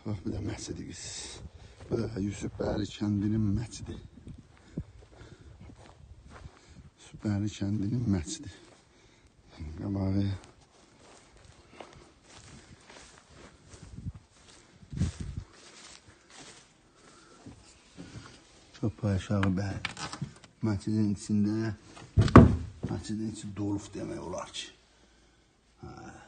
Bax, bir də məscidi qız. Bu da Yusifbəyli kəndinin məscidi. Yusifbəyli kəndinin məscidi. Qabağı. Çok aşağı bəli. Məscidin içində, məscidin içi dolub demək olar ki.